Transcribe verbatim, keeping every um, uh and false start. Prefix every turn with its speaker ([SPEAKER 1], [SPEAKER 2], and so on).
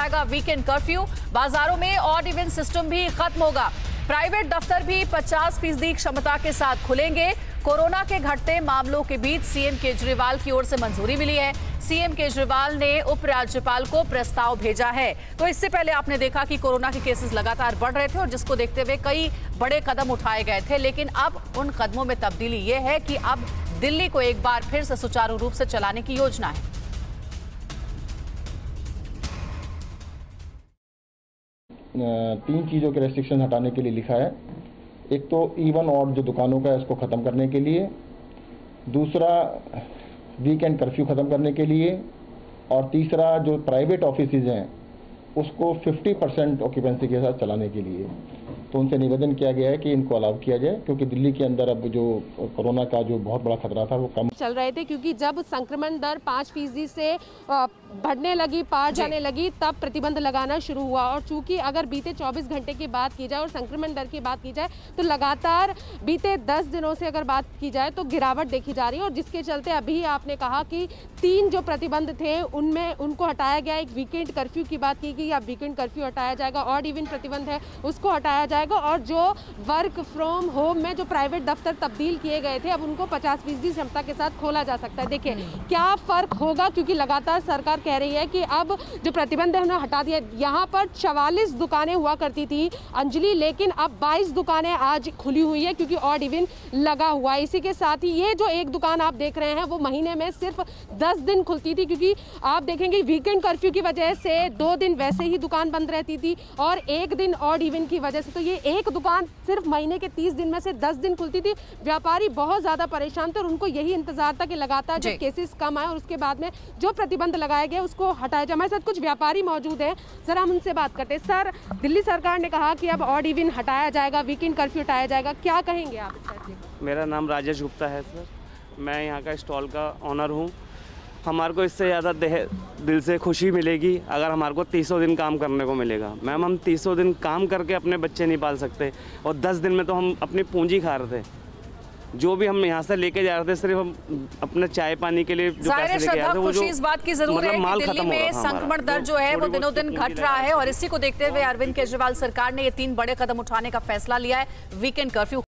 [SPEAKER 1] जाएगा weekend curfew. बाजारों में ऑड इवन सिस्टम भी खत्म होगा। प्राइवेट दफ्तर भी पचास फीसदी क्षमता के साथ खुलेंगे। कोरोना के घटते मामलों के बीच सीएम केजरीवाल की ओर से मंजूरी मिली है। सीएम केजरीवाल ने उपराज्यपाल को प्रस्ताव भेजा है। तो इससे पहले आपने देखा कि कोरोना के केसेस लगातार बढ़ रहे थे और जिसको देखते हुए कई बड़े कदम उठाए गए थे, लेकिन अब उन कदमों में तब्दीली ये है कि अब दिल्ली को एक बार फिर से सुचारू रूप से चलाने की योजना है।
[SPEAKER 2] तीन चीज़ों के रेस्ट्रिक्शन हटाने के लिए लिखा है। एक तो इवन और जो दुकानों का है उसको ख़त्म करने के लिए, दूसरा वीकेंड कर्फ्यू ख़त्म करने के लिए, और तीसरा जो प्राइवेट ऑफिसेज हैं उसको पचास परसेंट ऑक्यूपेंसी के साथ चलाने के लिए। तो उनसे निवेदन किया गया है कि इनको अलाउ किया जाए, क्योंकि दिल्ली के अंदर अब जो कोरोना का जो बहुत बड़ा खतरा था वो कम
[SPEAKER 3] चल रहे थे, क्योंकि जब संक्रमण दर पाँच फीसदी से बढ़ने लगी, पार जाने लगी, तब प्रतिबंध लगाना शुरू हुआ। और चूंकि अगर बीते चौबीस घंटे की बात की जाए और संक्रमण दर की बात की जाए तो लगातार बीते दस दिनों से अगर बात की जाए तो गिरावट देखी जा रही है। और जिसके चलते अभी आपने कहा कि तीन जो प्रतिबंध थे उनमें उनको हटाया गया। एक वीकेंड कर्फ्यू की बात की गई, अब वीकेंड कर्फ्यू हटाया जाएगा, ऑड इवन प्रतिबंध है उसको हटाया जाएगा, और जो वर्क फ्रॉम होम में जो प्राइवेट दफ्तर तब्दील किए गए थे अब उनको पचास फीसदी क्षमता के साथ खोला जा सकता है। देखिए क्या फर्क होगा, क्योंकि लगातार सरकार कह रही है कि अब जो प्रतिबंध है उन्हें हटा दिया। यहाँ पर चवालीस दुकानें हुआ करती थी अंजलि, लेकिन अब बाईस दुकानें आज खुली हुई है क्योंकि ऑड इवन लगा हुआ है। इसी के साथ ही ये जो एक दुकान आप देख रहे हैं वो महीने में सिर्फ दस दिन खुलती थी, क्योंकि आप देखेंगे वीकेंड कर्फ्यू की वजह से दो दिन वैसे ही दुकान बंद रहती थी और एक दिन ऑड इवन की वजह से। तो ये एक दुकान सिर्फ महीने के तीस दिन में से दस दिन खुलती थी। व्यापारी बहुत ज्यादा परेशान थे और उनको यही इंतजार था कि लगातार जब केसेस कम आए और उसके बाद में जो प्रतिबंध लगाए गए उसको हटाया जाए। हमारे साथ कुछ व्यापारी मौजूद हैं, जरा हम उनसे बात करते हैं। सर, दिल्ली सरकार ने कहा कि अब ऑड इवन हटाया जाएगा, वीकेंड कर्फ्यू हटाया जाएगा, क्या कहेंगे आप इस फैसले को?
[SPEAKER 4] मेरा नाम राजेश गुप्ता है सर, मैं यहाँ का स्टॉल का ऑनर हूँ। हमारे को इससे ज़्यादा दिल से खुशी मिलेगी अगर हमारे को तीसों दिन काम करने को मिलेगा। मैम, हम तीसों दिन काम करके अपने बच्चे नहीं पाल सकते और दस दिन में तो हम अपनी पूंजी खा रहे थे। जो भी हम यहाँ से लेके जा रहे थे सिर्फ हम अपने चाय पानी के लिए जो पैसे लेके आए थे, वो जो
[SPEAKER 1] इस बात की जरूर
[SPEAKER 4] मतलब
[SPEAKER 1] है
[SPEAKER 4] माल
[SPEAKER 1] कि दिल्ली में संक्रमण दर जो है वो दिनों दिन घट रहा है और इसी को देखते हुए अरविंद केजरीवाल सरकार ने ये तीन बड़े कदम उठाने का फैसला लिया है। Weekend curfew